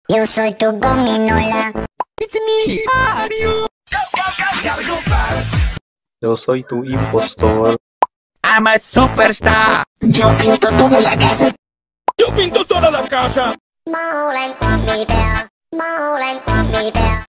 Yo soy tu gominola. It's me, Mario. Yo soy tu impostor. I'm a superstar. Yo pinto toda la casa. Yo pinto toda la casa. Mole con mi bell. Mole con mi bell.